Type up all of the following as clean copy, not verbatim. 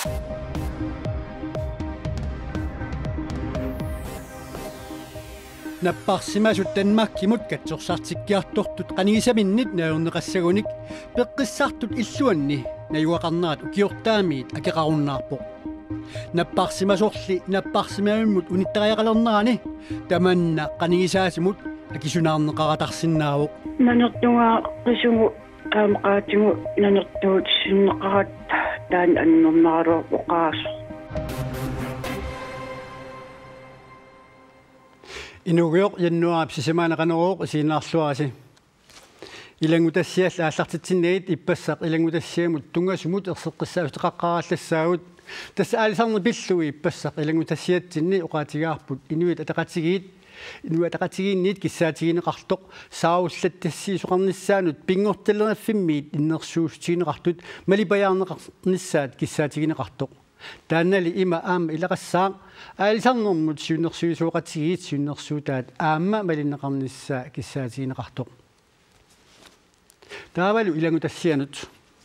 Napparsimasut Danmarkimut katsorsartikkiartortut qanigisaminnit naurneqassagunik peqqissartut illuanni najuaqarnaat ukiortaamiit akeqarunnaarpoq napparsimasorli napparsimavimmut unittariaqalernerani tamanna qanigisaasimut akisunaarneqaratarsinnaavuq nanertungaa qisugu aamaqaatigu nanertuut sinneqarat taan annernaruuq oqaaso Inugiok jannuaap sisemaanaqaneruuq isiinaarluarasi ilangutassiall aallartitsinniit ippassaq ilangutassiamut tungasumut erseqqissaavut qaqqarallassaavut tassa aalisarner pillui ippassaq ilangutassiatsinni oqaatigaarput inuit ataqatigiinniit kissaatigiineqartoq saaullattassii soqarnissaanut pingortallernaffimmiit innersuustiineqartut malipajaarneqarnissaat kissaatigiineqartoq taannali ima aama ilaqassaaq aalisarnermut siunnersuisuuqatigiit siunnersuutaat aamma malinneqarnissaa kissaatigiineqartoq taavalu ilangutassianut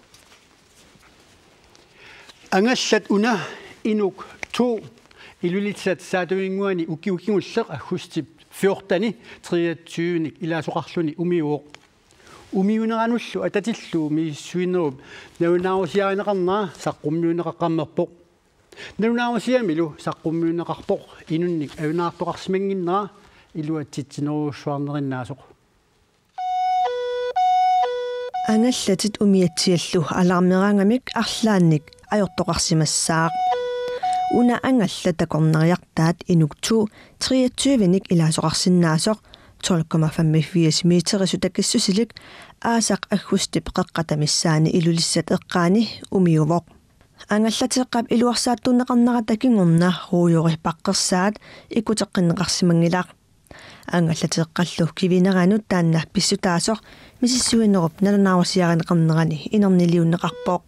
angallat una inuk to ilulitsat saatuinguani ukiukingulleq agustip 14 23 ilaasoqarluni umiuoq umiuneranullu atatillu miissuinerup naunaarusiarineqarnaa saqqummiuneqaqqammerpoq naunaarusiamilu saqqummiuneqarpoq inunnik ajunaartoqarsimanginnera iluatsitsineruussuarnerinnaasuq ангаллатит умиатсиаллу алаармераангамик арлаанник ajortoqarsimassaaq una angalla takorneriartaat inuktu 23nik ilaasoqarsinnaasoq 12,85 meterisu takissusilik aasaq aggusti peqqattamissaani ilulissat eqqaani umiuvoq angallatiqqap iluarsaattuunneqarnera takingorna ruujori paqqersaat ikuteqqinneqarsimangilaq angallatiqqallu kivineranut taanna pissutaasoq misissuinerup nalunaarusiarineqarnerani inerniluunneqarpoq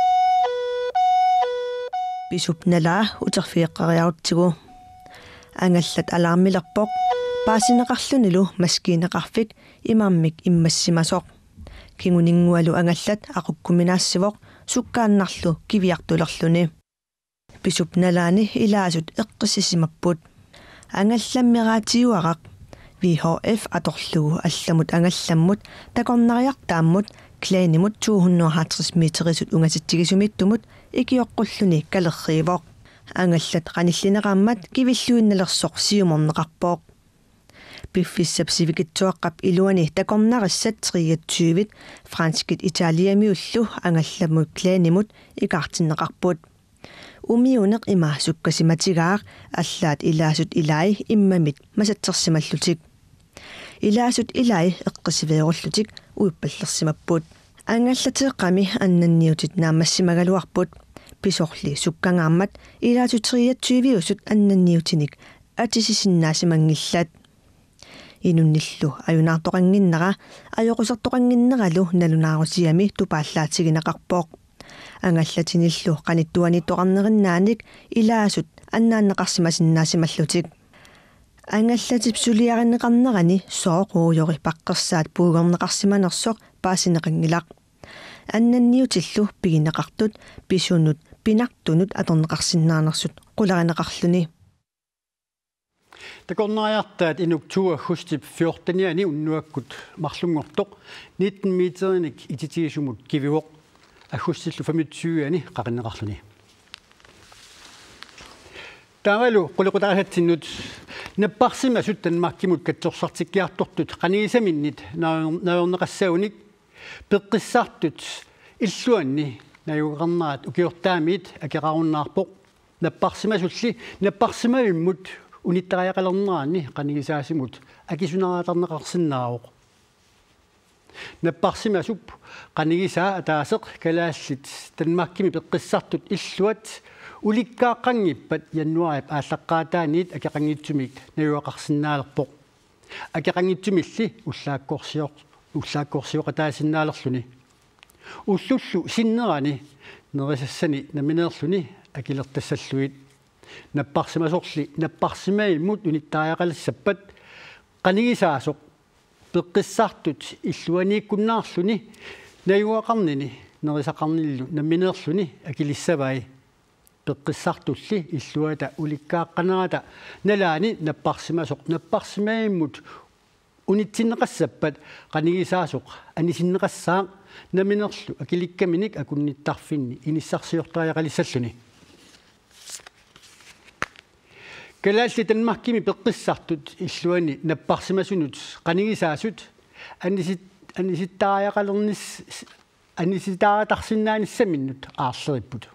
pisupnalaa uterfiiqqariarutigu angallat alaarmilerpoq paasineqarlunilu maskiineqarfik imarmik immassimasoq kinguningualu angallat aqukkuminaassivoq sukkaannarlu kiviartulerluni pisupnalaani ilaasut eqqissisimapput angallammiratiuaraq VHF atorlugu allamut angallammut takorneriartaammut klaanimut 250 meterisut ungasittigisummittumut ikioqqulлuni kalerriivoq angallat qanillineqaammat kivilluinnalersoq siumorneqarpooq piffissapsivikitsuaqqap iluani takornarissat 23 franskit italiamiullu angallamut klaanimut ikartinneqarput umiuneq ima sukkasimatigaaq allaat ilaasut ilai immamit masatsersimallutik ilaasut ilai eqqisiveerullutik uippallersimapput angallateeqqami annanniutit naamassimaгаluarput pisorli sukkangaammat ilaasut 23usut annanniutinik atisisinnaasimanngillat inunnillu ajunaartoqanginnera ajoqusartoqanginneralu nalunaarusiami tupaallaatigineqarpooq angallatinillu qanittuanittoqarnerinnaanik ilaasut annaanneqarsimasinnaasimallutik angallatip suliarineqarnerani sooquujori paqqersaat puugorneqarsimanersoq paasineqangilaq annanniutillu pigineqartut pisunut pinartunut atorneqarsinnaanersut qularineqarluni takorneriartaat inuktua agustip 14 unnuakkut marlungortoq 19 meterinik ititigisumut kivivoq agustillu 25 qaqinneqarluni taavalu quliqutarasatsinnut napparsimasut Danmarkimut katsorsartikkiartortut qanigisaminnit naorneqassaunik peqqissartut illuanni najuqarnaat ukiortaamiit akeqarunnaarpoq napparsimasulli napparsimavimmut unittariaqalernerani qanigisaasimut akisunaraatarneqarsinnaaruq napparsimasup qanigisaa ataaseq kalaallit Danmarkimi peqqissartut illuat ulikkaaqqangippat jannuarip ааllaqqaataaniit akeqangitsumik najuaqarsinnaalerpoq akeqangitsumilli ullaakkorsioqataasinnaalerluni ullullu sinnerani nerisassani namineerluni akilertassalluit napparsimasorli napparsimaimmut unittaariaqalassappat qanigisaasoq peqqissartut illuaniikkunnaarluni najuaqarnini nerisaqarnillu namineerluni akilissavai peqqissartulli illuata ulikkaaqqanerata nalaani napparsimasoq napparsimaimut unitsinneqassappat qanigisaasuq anisinneqassaa naminerlu akilikkaminik akunnittarfinni inissarsiortariaqalissalluni kalaalli tanmarkimi peqqissartut illuani napparsimasunut qanigisaasut anisittaariaqalernis annisitaatarsinnaanissaminnut aarleripput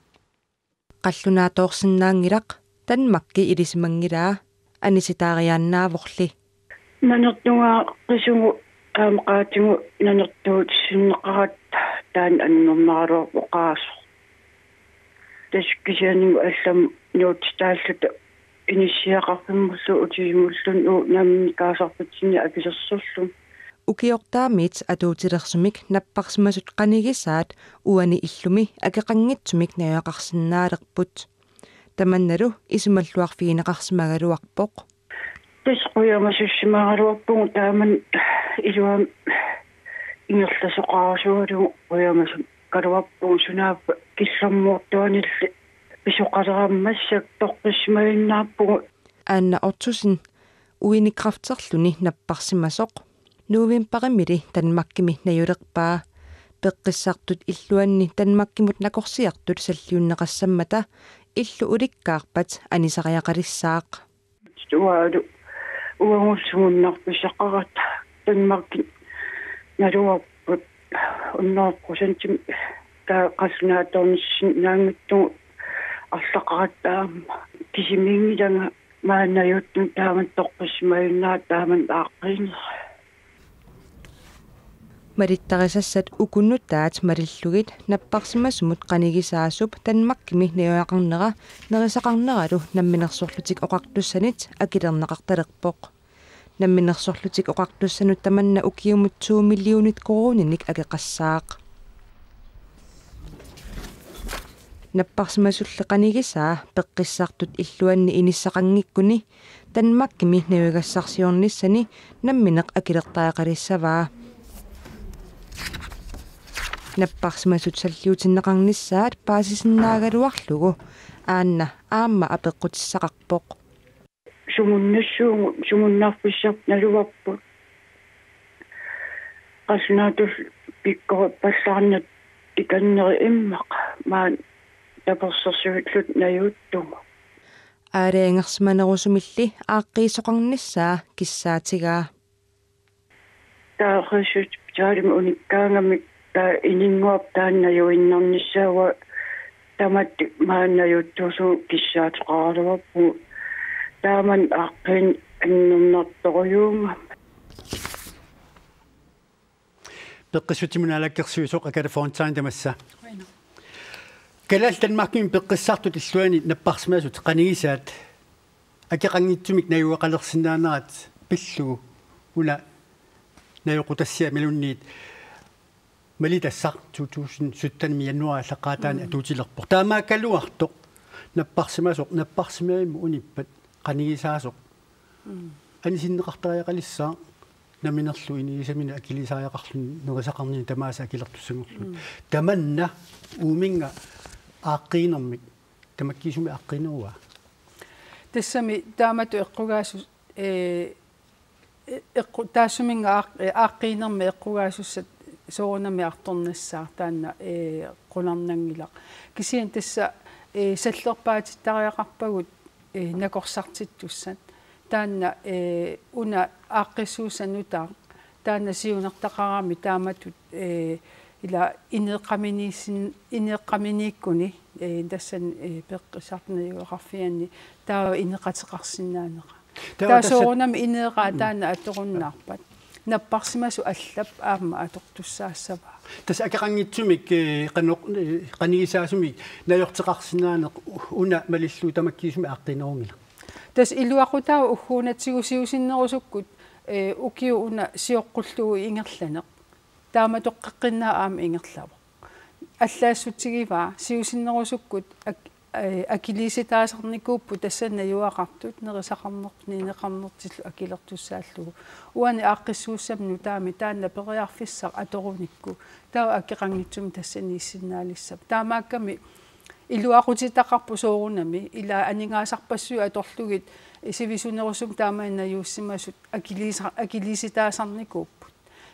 qallunaatoorsinnaangilaq tanmakki ilisimangilaa anisitaariaannaavorli nanertunga qisugu qaatigu nanertuut sinneqarat taan annornaaro oqaaso taskisianigu allam nuutitaalluta inisiaqarpimullu utiimullun namnikaasarpitsini akisersorlun ukiortaamit atuutilersumik napparsimasut qanigisaat uani illumi akeqanngitsumik nayoaqarsinnaalerput tamannalu isimalluarfiineqarsimagaluarpoq tasquyamasussimagaluarpugu taaman iluam ingerlasoqaasualugu quyamasum kaluarpugu sunaappa killermuortuanilli pisuqaleraammassak toqqismainnaappugu anna ortusin uinikrafterluni napparsimasoq nuuvimparemili tanmakkimi najulerpaa peqqissartut illuanni tanmakkimut nakorsiartut salliunneqassammata illu ulikkaarpat anisariaqalissaaq tualu uangussugunnarpissaqarat tanmakki naluarput unnaarqusantim taa qasnaatornissin naangittugu арлақаратаама кисимингилага маанаюттун тааман тоққисмаюннаа тааман ааққиинер мариттарисассат укуннутаат малиллугит наппарсимасумут qanigisaasup tanmakkimi niuaqarnera nerisaqarneralу намминерсорлутик оқартуссанит акилернеқарталерпоқ намминерсорлутик оқартуссанут таманна укиумут 2 миллионит коруниник акеқассаақ наппарсимасулле qanigisaa peqqissartut illuanni inissaqangikkuni tanmakkimi niugassarsiornissani nammineq akilертаақалиссаваа наппарсимасут саллиутиннеқарнissaat paasisinnaaгаluarlugu аанна аама апеққутиссақарпоқ сумуннассуугу сумуннарфиссар налуарпут qasnaatул пиккор пассаарнат иканнери иммақ маан таперсерсуитлут наюуттугу аареангерсиманерусумилли ааққиисоқарнissaа киссаатигаа таахасут таалим униккаангамик таа инингуап тааннаюиннарниссаава тамат мааннаюуттусу киссаатеқаралуарпу тааман ааққин аннернарторюунга peqqissutimunaalakkersuusoq akalafontsain tamassa kalal tanmarkimi peqqissartut illuani napparsimaasut qanigisaat akeqanngitsumik najuaqalersinnaanerat pillugu una najuqutassia milunniit malitassaq 2017 januari laqaataani atuutilerpoq taamaakkaluartoq napparsimaimmu unippat qanigisaasoq anisinneqartariaqalissaa naminerlu iniisamina akilisaajaqarlun nerisaqarnini tamaasa akilertussangorlu tamanna uuminga aaqqiinermik tamakkiisumi aaqqiinerua тассами таамату эққугаасу таассуминга ааққиинерми эққугаасуссат соорнами арторнассаа таанна qunarnangilaq кисиан тасса саллерпаатиттариақарпагут накорсартиттуссат таанна уна ааққиссуусанутаа таанна сиунертақарами тааматут ила инеққаминииккуни тассан пеққисартниуақарфианни таа инеқатеқарсинаанеqa таасоорнами инеқаа таанна аторуннаарпат наппарсимасу аллап аама атортуссаассава тас акеқангитсумик qanigisaasumik najorteqarsinaaneq una malillu tamakkiisumi aaqqinерungila тас илуақутаа уггуунатсигу сиусиннерусуккут укиу уна сиоққуллугу ингерланеқ таама тоққеққиннаа аама ингерлава аллаассутсигиваа сиусиннерусуккут акилиситаасерникууппу тассанна юақартут нерисақарнерпни неқарнертиллу акилертуссааллугу уани ааққиссууссамну таами таанна периарфиссақ аторуникку таа акеқангитсум тассани иссиннаалиссап таамаакками илуақутитақарпу соорунами ила анингаасарпассуа аторлугит сивисунерусум таамаиннаюуссимасут акилиситаасарникууппут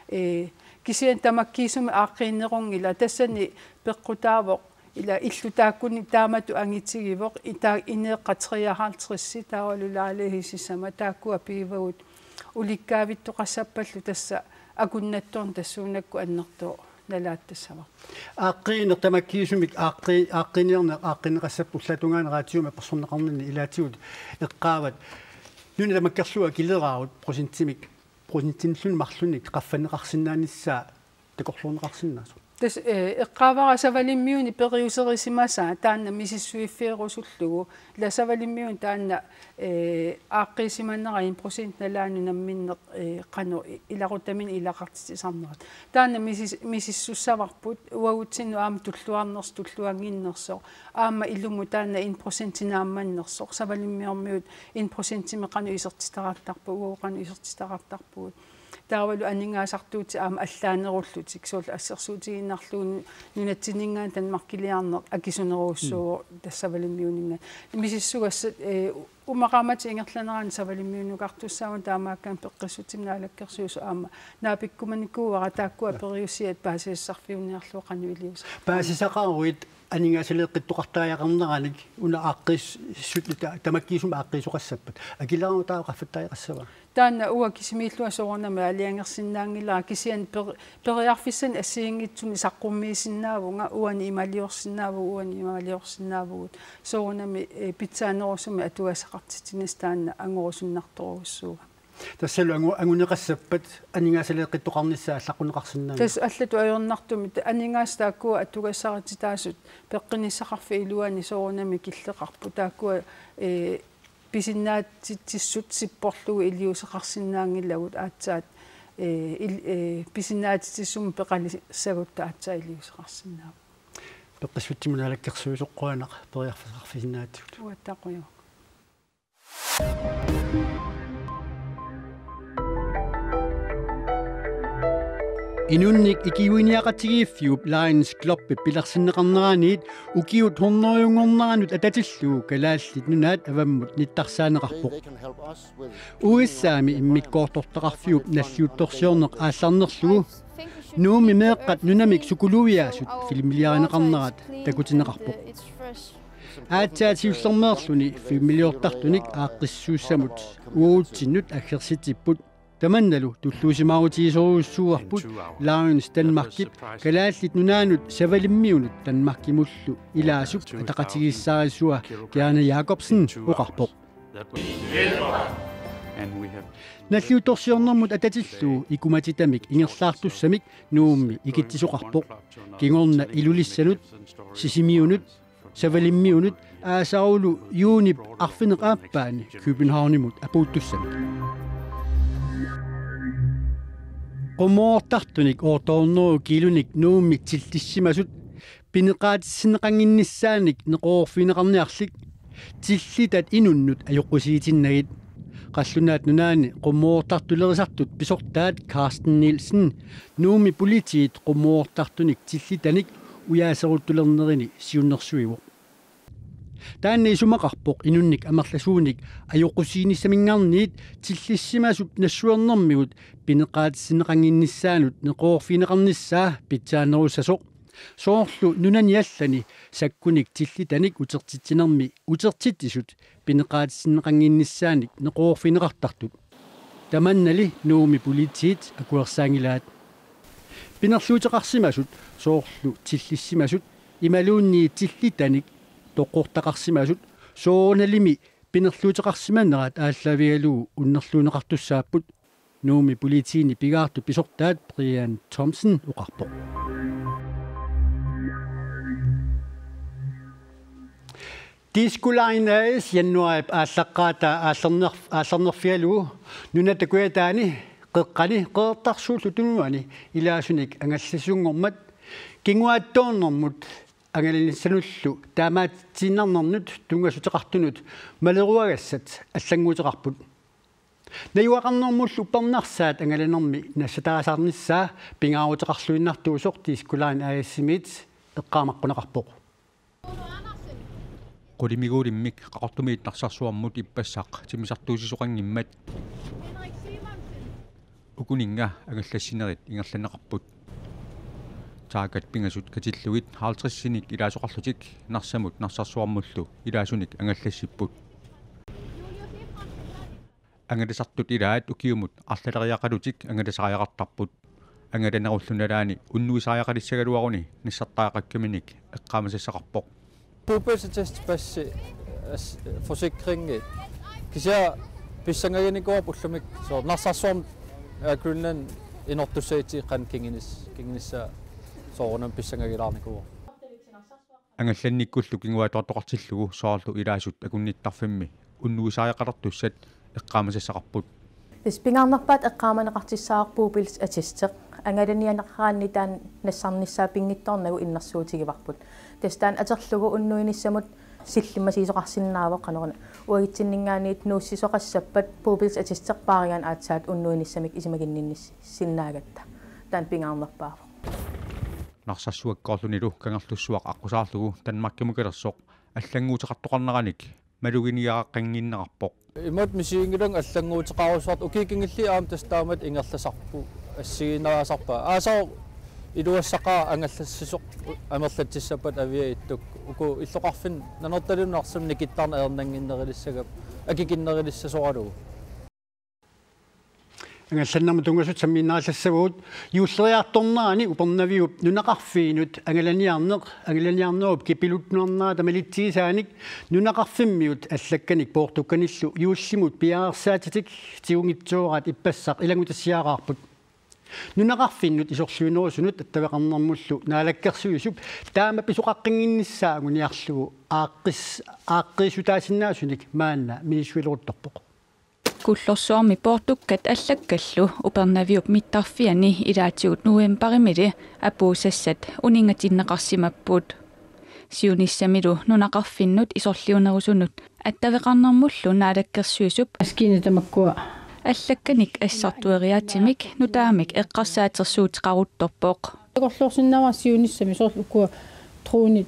кисиан тамаккиисуми ааққииннерунгила тассани пеққутаавоқ ила иллутааккуни таамату ангитсигивоқ ита инеэққатриахаартэрисси таавалулаалихисисама тааккуа пиивагут уликкаавиттоқассаппаллу тасса акуннатторн тассуунакку аннертоо налааттассава ааққиинер тамаккиисумик ааққиниқассаппу латунгаанераатиума персонеқарнини илаатигут эққаават нуна тамаккерлуа килераарут просентинлун марлуник қаффанеқарсинааниссаа такорлуунеқарсинаасу тас эққаавара савалиммиуни периусерисимасаа таанна мисиссуиффиерусуллугу ла савалиммиун таанна ааққисиманнера 1% налаану намминнеқ қану илақутамин илақартитисарнерат таанна мисиссуссаварпут уагутсину аама туллуарнерс аама илуму таанна 1% наамманнерсоқ савалиммиормиут 1% қану исертитараартарпу уоқану исертитараартарпугут таавалу анингаасартуути аама аллаанеруллутик суул ассерсуутигиннарлуун нунатсинингаан танмаркилиарнеқ акисунеруussуу тассавалиммиунинга мисиссугассат умақаамати ингерланеран савалиммиунукартуссааван таамааккаан пеққиссутимнаалаккерсуусу аама наапиккуманикууара тааккуа периусиат паасиссарфиунниарлуу қануилиус паасисақаруит анингаасилеққиттоқартааяқарнераник уна ааққис сутта тамаккиисума ааққисоқассаппат акилаару таақаффаттааяқассава таанна уа кисимииллуа соорнама алиангерсиннаангилаа кисиан периарфиссан ассиингитсуми саққуммиисиннаавунга уани ималиорсиннаавугут соорнами питсаанерусуми атуасақартитинис таанна ангорусуннарторуссууга тассалу ангунеқассаппат анингаасилеққиттоқарниссаа аллаққунеқарсиннаани тас аллату аёрнартуми анингаас тааккуа атугассаратитаасут пеққиниссақарфи илуани соорнами киллеқарпу тааккуа писиннаатитсут сиппорлугу илиусеқарсиннаангиллагут аацаат писиннаатитсум пеқалиссагутта аацаа илиусеқарсиннаав пеққиссутсимунаалаккерсуисоққуанақ периарфисақарфисиннаатигут уаттақуйо инунник икиуиниақатигииффиуп Lions Club пиларсиннеқарнераниит укиут хорнериунгорнеранут ататиллуу калааллит нунаат аваммут ниттарсаанеқарпоқ уиссаами иммиккоортортақарфиуп наллиутторсиорнеқ аалларнерлугу нууми меэққат нунамик сукулуиаасут филмилиаринеқарнерат такутинеқарпоқ аатсаатиуллермеерлуни фимилиортартуник ааққиссууссамут уутсиннут аггерситиппут таманналу туллуусимаарутигисоруussуарпут Lions Danmark калааллит нунаанут савалиммиунут Danmarkимуллу илаасук атақатигиссаарисуа Gerne Jacobsen уқарпоқ наллиуторсиорнэрмут ататиллуу икуматитамик ингерлаартуссамик нуумми икитсисоқарпоқ кингорна илулиссанут сисимиунут савалиммиунут аасаулу юунип арфинеқааппаани Københavнимут апууттуссамик qummoortartunik oortornuu kilunik nuummik tilltissimasut pineqaatissинеқангиннссааник неқоорфинеқарниарлик тиллитат инуннут аёққусиитиннагит қаллунаат нунаани qummoortartulerisartut писортаат Carsten Nielsen нууми политиит qummoortartunik тиллитаник уяасеруттулернерини сиуннэрсуивоқ таанни сумақарпоқ инунник амерласууник аёққусииниссамингарниит тиллиссимасуп нассуернэрмигут пинеқаатиссинеқангиннссаанут неқоорфинеқарниссаа питсаанеруссасоқ соорлу нунаниаллани саккуник тиллитаник утертитсинерми утертиттисут пинеқаатиссинеқангиннссааник неқоорфинеқартартут таманнали нууми политиит акуерсаангилаат пинерлуутеқарсимасут соорлу тиллиссимасут ималуунни тиллитаник тоққортақарсимасут сооналими пинерлуутеқарсиманнерат ааллавигалуу уннерлуунеқартуссааппут нууми политиини пигаарту писортаат Brian Thomsen уқарпоқ Дискулайнаас яннуарип ааллаққаата ааллернерфиалуу нунатакуятаани қеққани қеэртарсуулу тунуани илаасуник ангалласунгормат кингуааттоорнэрмут ангалинссануллу таамаатсиннарнэрнут тунгасутеқартунут малеруагассат аллангуутеқарпут наюақарнэрмуллу пернарсаат ангаланерми нассатаасаарниссаа пингаарутеқарлуиннартуусоқ дискулайн аассимит эққаамаққунеқарпоқ qulimiguulimmik qaqortumiit narsarsuarmut ippassaq timisartuusisoqanngimmat ukuninga angallassinerit ingerlaneqarput taakat pingasut katillugit 50-sinik ilaasuqarlutik narsamut narsarsuarmullu ilaasunik angallassipput angalasartut ilaat ukiumut arlaleriaqalutik angalasariaqartarput angalanarullunaalaani unnuisaariaqalissagaluaruni nissartaaqakkaminik eqqaamasassaqarpoq Pupelsatest forsikring kisia pissangaginikuap ullamik so narsarsuarm Greenland inortussaiti qan kinginissa soorunam pissangagilaarnikuwa angallannikkullu kinguatoqartillugu soorlu ilaasut akunnittarfimmi unnuisaariaqalartussat eqqaamasassaqarput Spingarnerpat eqqaamaneqartissaarpuupils atisteq angalanianaqaannitaan nassarnissaa pingittornagu innersuutigivarput testaan aterlugu unnuinissamut sillimasiisoqarsinnaavo qanorna uagitsinningaaniit nuussisoqassappat puupils atisteq paarigaan aatsaat unnuinissamik isimaginninnis sinnaagatta taan pingaarnerpaavo narsassuakkoorlunilu kangarlussuaq aqusaarlugu tanmakkimukelersoq аллангуутеқартоқарнераник малугиниааққангиннеқарпоқ имат мисиингилан аллангуутеқарусуарт укикингилли аам тастаамат ингерласарпу ассигинаасарпа аасаа илуассақаа ангаллассисоқ амерлатсиссапат авиа иттук уку иллоқарфин нанерталуннарсум никиттарна ернангиннерилиссагап акикиннерилиссасоқалугу ангалланнарма тунгасут самминнааллассагуут юуллериарторнаани упернавиуп нунақарфиинут ангаланиарнеруп кипилутнуарнаа тамалитсигисааник нунақарфиммиут аллакканик поортукканиллу юуллимут пиаарсаатитик тигунгитсуораат иппассақ илагутассиаараарпут нунақарфиннут исорлуинерусунут аттавеқарнэрмуллу наалаккерсуисуп таама писоқаққингиннссаагуниарлугу ааққиссутаасиннаасуник маанна минисуилерутторпоқ Kullorsuarmi portukkat allakkallu upernaviup mittarfiani ilaatigut nuemparimili apuusassat uningatinneqarsimapput siunissamilu nunaqarfinnut isorliunerusunut attaveqarnermullu naalakkersuisup askini tamakkua allakkanik assartueriaatimik nutaamik eqqarsaatersuutiqaruttorpoq Korlorsinnava siunissami sorlukua truunit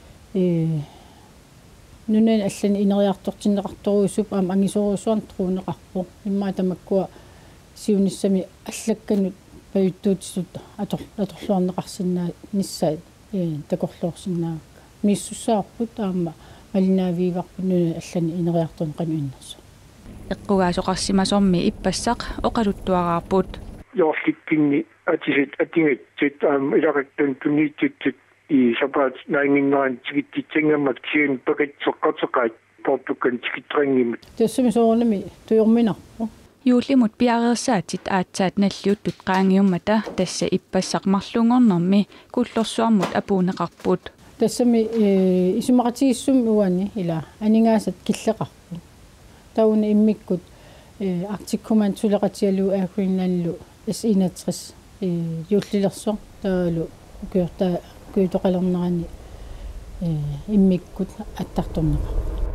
nunen allan ineriartortinneqartoruusup aam angisoruusuarn truuneqarpu imma tamakkua siunissami allakkanut payuttuutisut atorluarneqarsinnaa nissaat takorluorsinnaa miissussaarput aamma malinaaviivarput nunen allan ineriartorneqanuinnersu eqqugaasoqarsimasormi ippassaq oqaluttuaraarput jorlikkinni atingatsit ilaqattun tunniitsutsit i sapat naingingaan tigititsingammat kiin pakitsoqqatsoqaat portukkan tigittringimmat tassami soornami tuyorminarpu juullimut piareersaatit aatsaat nalliuttut qaangiummata tassa ippassaqmarlungornermi kullorsuarmut apuuneqarput tassami isumaqatiissum uani ila aningaasat killeqarpu tauna immikkut Arctic-Command tuleqatialu Greenlandlu S61 juullilersoq taalu ukiorta kuitoqalernerani immikkut attartorneqa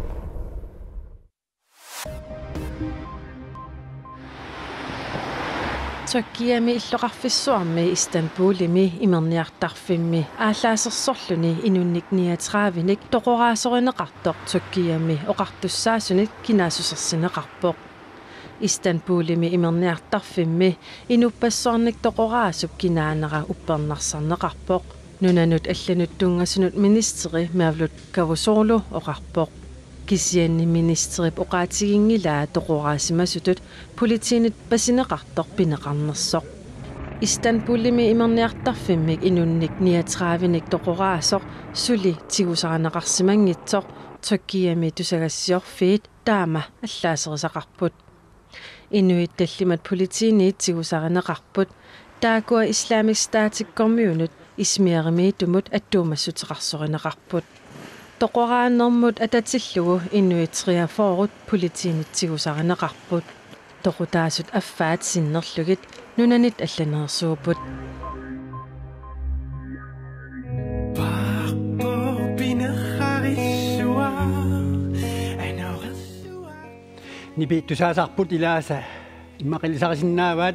Turkiami illoqarfissuarmi Istanbulimi imerniartarfimmi ааллаасерсорлуни инунник 39-ник тоқораасориneqartoq Turkiami oqartussaasunik kinaasusersineqarpoq Istanbulimi imerniartarfimmi inuppassuarnik toqoraasup kinaanera uppernarsarneqarpoq nunanut allanut tungasunut ministeri Mevlut Cavusoglu oqarpoq kisianni ministerip oqaatigingilaa toqoraasimasutut politiinit pasineqartoq pineqarnersoq Istanbulimi imerniartarfimmik inunnik 39-nik toqoraasoq suli tigusaranaqarsimangitsoq Turkiami tusagassiorfiit taama allaaserisaqarput inuit tallimat politiiniit tigusaranaqarput taakua Islamic Statikkormiunut ismiarimiitumut attuumassutiqarsorinaqarput toqoraanermut atatillugu inuit triaforut politiinit tigusaranaqarput toqutaasut affaat sinnerlugit nunanit allanersuuput nipi tusaasarput ilaasa immaqillisarisinnaavat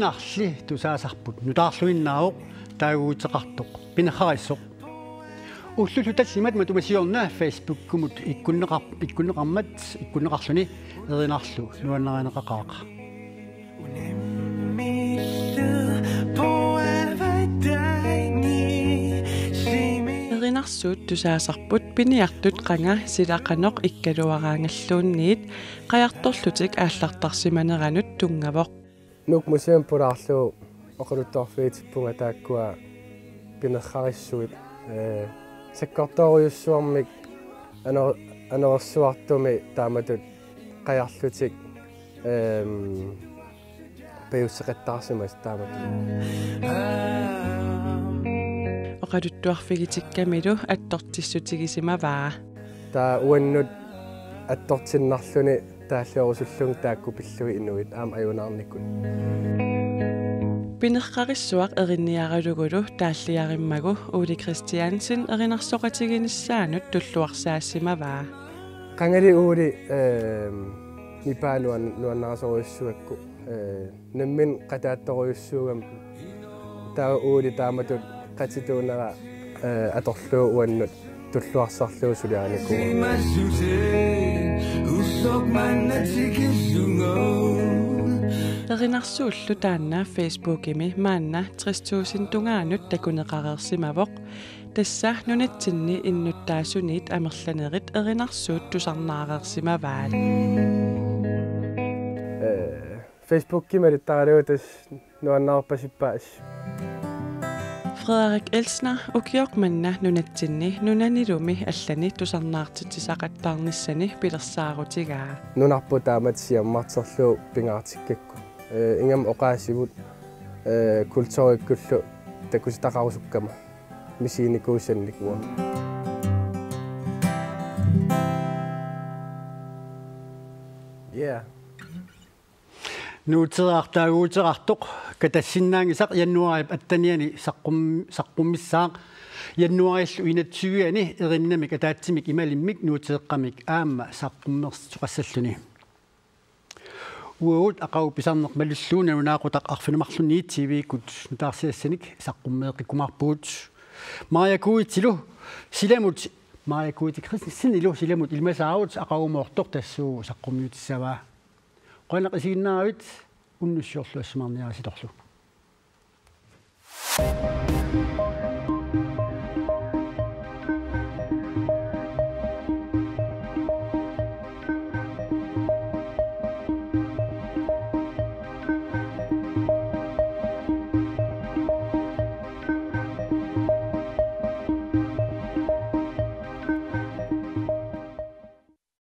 erinarli tusaasarput nutaarluinnaaoq taaguuteqartoq pinerrarissoq уллулу таллимат матумасиорнаа Facebook кумут иккуннеқармат эринарлу нуаннеранеқақаақа эринарсуут тусаасарпут пиниартут қанга силақаноқ иккалуараангаллуунниит қаярторлутик ааллартарсиманеранут тунгавоқ нук мусеум пураарлу оқалуттарфиитиппунга тааккуа пинерхариссуит саккорториуссуармик анерсуартуми тааматут қаярлутик пеуссеқаттарсимас тааматут оқалуттуарфигитиккамилу аттортиссутигисимаваа таа уаннут аттортиннарлуни тааллуорусуллун таакку пиллуи инуит аама аюнаарниккут пинерқариссуақ эринниаралугулу тааллиариммагу Ули Кристиансен эринарсоқатигиниссаанут туллуарсаассимаваа қангали Ули нипаануан нуаннарасоруйуссуакку наммин қатаатторуйуссуугам таа Ули тааматут қатитуунера аторлуу уаннут туллуарсарлуу сулианикуу эринарсууллу таанна Facebook-ими маанна 30,000 тунгаанут такунеқарерсимавоқ тасса нунатсинни иннуттаасуниит амерланерит эринарсуут тусарнаарерсимаваат Facebook-кималиттаралуутас нуаннаарпасиппаас Frederik Elsner ukiormanna nunatsinni nunanilumi allani tusarnaartitsisaqattaarnissani pilersaarutigaa nunarpu taamatsiammarterlu pingaartikkakku ingam oqaasivut kulturikkullu takusitaqarusukkama misiinikuusannikua yeah нуутераартаагуутерартоқ катассиннаангисақ яннуарип аттаниани саққуммиссаақ яннуариллу инатсугиани эриннамик атаатсимик ималиммик нуутеэққамик аама саққуммерсуқассаллуни уут ақау писарнеқ малуллуuna унаақутақ арфинамарлунни тивикут нутаарсиассаник саққуммеэққиккумарпуут маякуитилу силамут маякуити криссинилу силамут илмасаавут ақаумоортор тассуу саққуммиутиссаваа qanaqisiginnaavit unnussiorluassmarniarasitorlu